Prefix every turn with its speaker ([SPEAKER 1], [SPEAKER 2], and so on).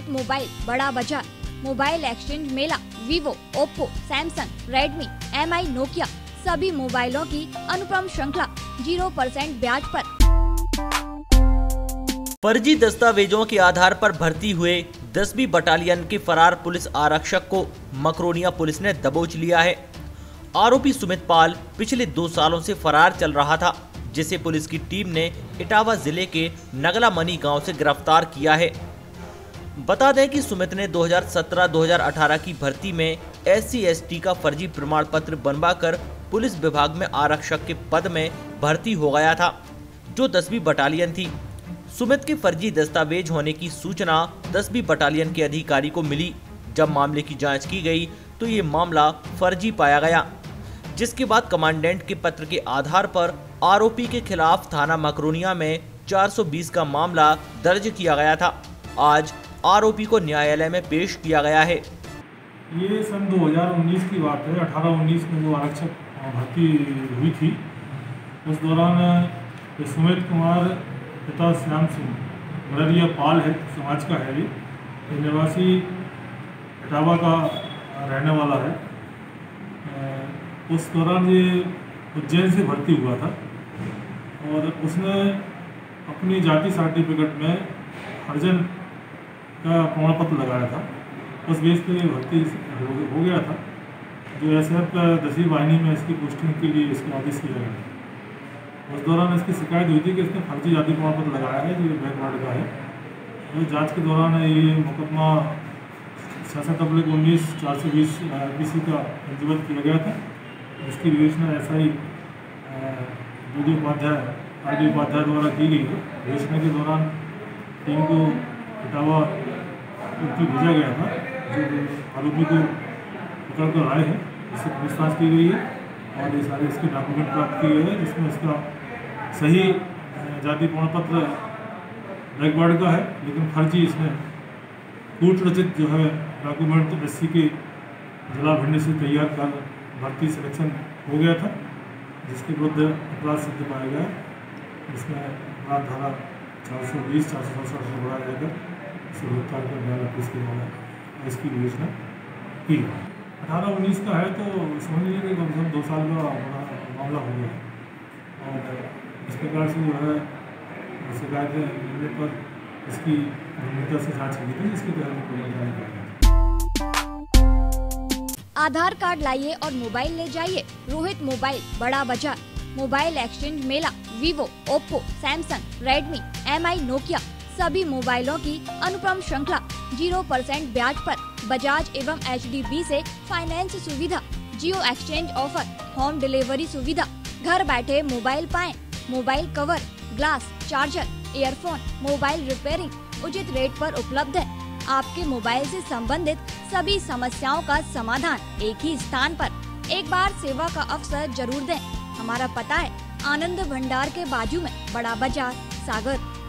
[SPEAKER 1] Rohit mobile बड़ा बाजार mobile exchange मेला Vivo, Oppo, Samsung, Redmi, MI, Nokia सभी मोबाइलों की अनुपम श्रृंखला 0% ब्याज पर।
[SPEAKER 2] फर्जी दस्तावेजों के आधार पर भर्ती हुए 10वीं बटालियन के फरार पुलिस आरक्षक को मकरोनिया पुलिस ने दबोच लिया है। आरोपी सुमित पाल पिछले 2 सालों से फरार चल रहा था, जिसे पुलिस की टीम ने इटावा जिले के नगला मनी गांव से गिरफ्तार किया है। बता दें कि सुमित ने 2017-2018 की भर्ती में SC/ST का फर्जी प्रमाण पत्र बनवाकर पुलिस विभाग में आरक्षक के पद में भर्ती हो गया था, जो 10वीं बटालियन थी। सुमित के फर्जी दस्तावेज होने की सूचना 10वीं बटालियन के अधिकारी को मिली। जब मामले की जांच की गई तो ये मामला फर्जी पाया गया, जिसके बाद कमांडेंट के पत्र के आधार पर आरोपी के खिलाफ थाना मकरोनिया में 420 का मामला दर्ज किया गया था। आज आरोपी को न्यायालय में पेश किया गया है।
[SPEAKER 3] ये सन 2019 की बात है। 18-19 में जो आरक्षक भर्ती हुई थी, उस दौरान सुमित कुमार पिता श्याम सिंह मररिया पाल है, समाज का है। ये निवासी इटावा का रहने वाला है। उस दौरान ये उज्जैन से भर्ती हुआ था और उसने अपनी जाति सर्टिफिकेट में हरिजन का प्रमाण पत्र लगाया था। उस बेस पे भर्ती हो गया था। जो SRF का 10वीं वाहिनी में इसकी पोस्टिंग के लिए इसको आदेश किया गया था। उस दौरान इसकी शिकायत हुई थी कि इसने फर्जी जाति प्रमाण पत्र लगाया है, जो बैकवर्ड का है। तो जांच के दौरान ये मुकदमा 66/19/420 IPC का पंजीबद्ध किया गया था। इसकी विवेचना SI RD उपाध्याय द्वारा की गई है। विवेचना के दौरान टीम को इटावा भेजा गया था, जो आरोपी को पकड़ कर आए हैं। इससे पूछताछ की गई है और ये सारे इसके डॉक्यूमेंट प्राप्त किए गए हैं, जिसमें इसका सही जाति प्रमाण पत्र बैकवर्ड का है, लेकिन फर्जी इसमें कूट रचित जो है डॉक्यूमेंट SC के जिला भिंड से तैयार कर भर्ती सिलेक्शन हो गया था, जिसके विरुद्ध अपराध सिद्ध पाया गया। इसमें अपराध धारा 420-467 से बढ़ाया जाकर इसे गिरफ्तार कर न्यायालय पेश किया गया। इसकी विवेचना की 18-19 का है, तो समझ लीजिए कि कम से कम 2 साल का मामला हो गया। और इस प्रकार से जो है शिकायतें मिलने पर इसकी गंभीरता से जांच की थी, जिसके तहत कोई कार्रवाई की गई।
[SPEAKER 1] आधार कार्ड लाइए और मोबाइल ले जाइए। रोहित मोबाइल बड़ा बाजार मोबाइल एक्सचेंज मेला Vivo, Oppo, Samsung, Redmi, MI, Nokia सभी मोबाइलों की अनुपम श्रृंखला 0% ब्याज पर। बजाज एवं HDB से फाइनेंस सुविधा, Jio exchange offer, home delivery सुविधा। घर बैठे मोबाइल पाएं। Mobile cover, glass, charger, earphone, mobile repairing उचित रेट पर उपलब्ध है। आपके मोबाइल से संबंधित सभी समस्याओं का समाधान एक ही स्थान पर। एक बार सेवा का अवसर जरूर दें। हमारा पता है आनंद भंडार के बाजू में, बड़ा बाजार, सागर।